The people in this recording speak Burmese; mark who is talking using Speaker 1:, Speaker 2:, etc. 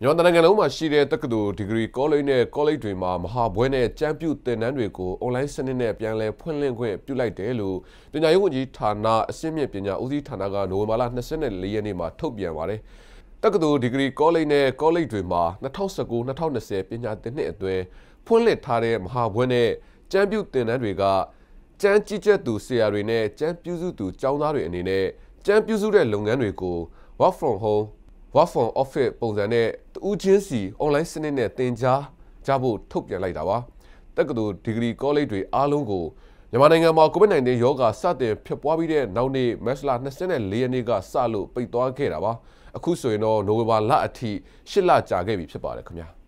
Speaker 1: မြန်မာနိုင်ငံလုံးမှာရှိတဲ့တက္ကသိုလ်ဒီဂရီကောလိပ်နဲ့ကောလိပ်တွေမှာမဟာဘွဲနဲ့ကျမ်းပြုသင်တန်းတွေကိုအွန်လိုင်းစနစ်နဲ့ပြန်လည်ဖွင့်လှစ်ခွင့်ပြုလိုက်တယ်လို့ပညာရေးဝန်ကြီးဌာနအစိမ့်မြင့်ပညာဦးစီးဌာနကနိုဝင်ဘာလ24ရက်နေ့မှာထုတ်ပြန်ပါတယ်။တက္ကသိုလ်ဒီဂရီကောလိပ်နဲ့ကောလိပ်တွေမှာ2019-2020ပညာသင်နှစ်အတွင်းဖွင့်လှစ်ထားတဲ့မဟာဘွဲနဲ့ကျမ်းပြုသင်တန်းတွေကကျမ်းကြီးကျက်သူဆရာတွေနဲ့ကျမ်းပြုစုသူကျောင်းသားတွေအနေနဲ့ကျမ်းပြုစုတဲ့လုပ်ငန်းတွေကို work from home work from office ပုံစံနဲ့တူးချင်းစီ online စနစ်နဲ့သင်ကြားကြဖို့ထုတ်ပြန်လိုက်တာပါတက္ကသိုလ်ဒီဂရီကောလိပ်တွေအားလုံးကိုမြန်မာနိုင်ငံမှာ COVID-19 ရောဂါစတင်ဖြစ်ပွားပြီးတဲ့နောက်နေ့မတ်လ24ရက်နေ့ကစလို့ပိတ်သွားခဲ့တာပါအခုဆိုရင်တော့နိုဝင်ဘာလအထိ8လကြာခဲ့ပြီဖြစ်ပါတယ်ခင်ဗျာ